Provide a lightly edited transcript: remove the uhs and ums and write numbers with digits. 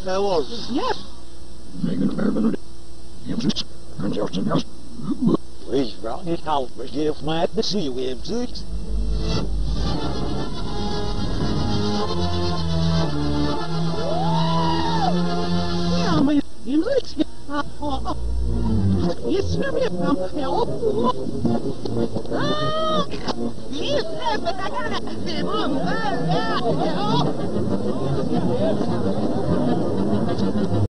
Yes. Please, brought it out, but give my to see you in six. Yeah, man, you look. Yes, sir, I'm help. Yes, but I gotta.